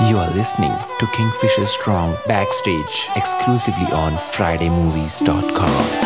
You are listening to Kingfisher Strong Backstage exclusively on FridayMovies.com.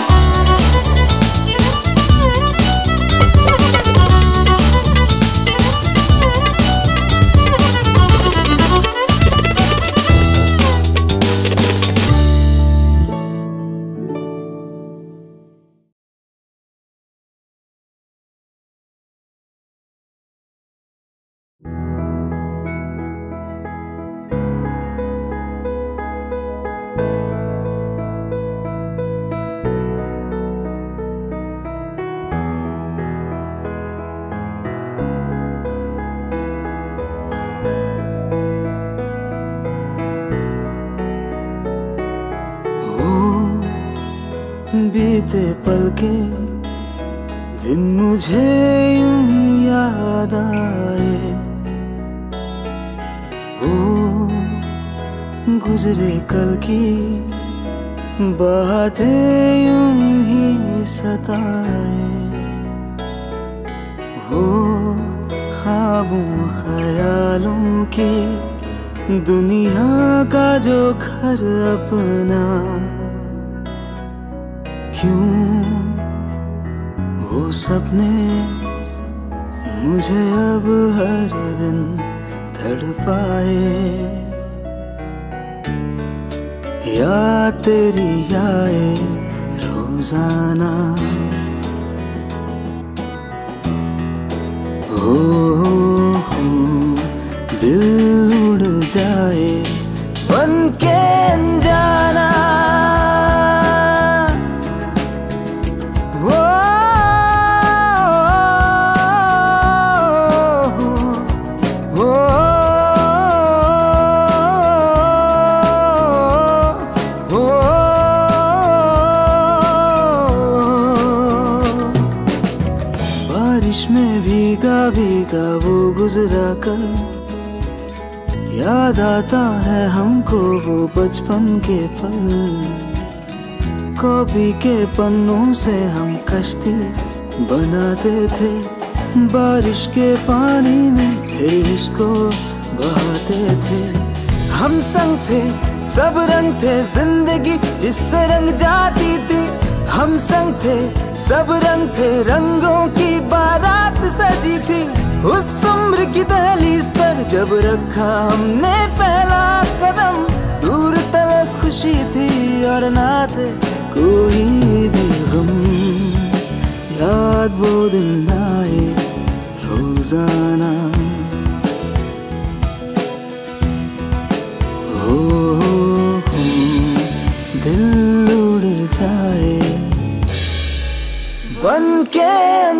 बीते पल के दिन मुझे यूं याद आए, वो गुजरे कल की बातें यूं ही सताए, वो ख्वाबों ख्यालों की दुनिया का जो घर अपना, क्यों वो सपने मुझे अब हर दिन तड़पाए। याद तेरी आए रोजाना, हो दिल उड़ जाए बन के अनजाना। बारिश में भीगा भीगा वो गुजरा कल, याद आता है हमको वो बचपन के पल। कॉपी के पन्नों से हम कश्ती बनाते थे, बारिश के पानी में फिर इसको बहाते थे। हम संग थे, सब रंग थे, जिंदगी जिससे रंग जाती थी। हम संग थे, सब रंग थे, रंगों की बारात सजी थी। उस उम्र की दहलीज पर जब रखा हमने पहला कदम, दूर तक खुशी थी और ना थे कोई भी गम। याद वो दिन आए रोजाना, हो दिल उड़ जाए बन के